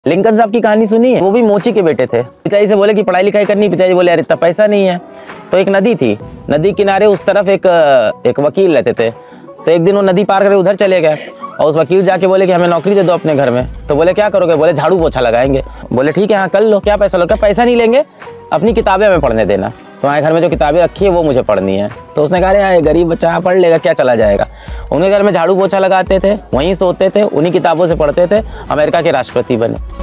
Lincoln साहब की कहानी सुनी है? वो भी मोची के बेटे थे। पिताजी से बोले कि पढ़ाई लिखाई करनी, पिताजी बोले यार इतना पैसा नहीं है। तो एक नदी थी, नदी किनारे उस तरफ एक वकील रहते थे। तो एक दिन वो नदी पार करके उधर चले गए और उस वकील जाके बोले कि हमें नौकरी दे दो अपने घर में। तो बोले क्या करोगे? बोले झाड़ू पोछा लगाएंगे। बोले ठीक है हाँ कर लो, क्या पैसा लो? क्या पैसा नहीं लेंगे, अपनी किताबें हमें पढ़ने देना, तुम्हारे घर में जो किताबें रखी है वो मुझे पढ़नी है। तो उसने कहा यार गरीब बच्चा पढ़ लेगा, क्या चला जाएगा। उनके घर में झाड़ू पोछा लगाते थे, वहीं सोते थे, उन्हीं किताबों से पढ़ते थे, अमेरिका के राष्ट्रपति बने।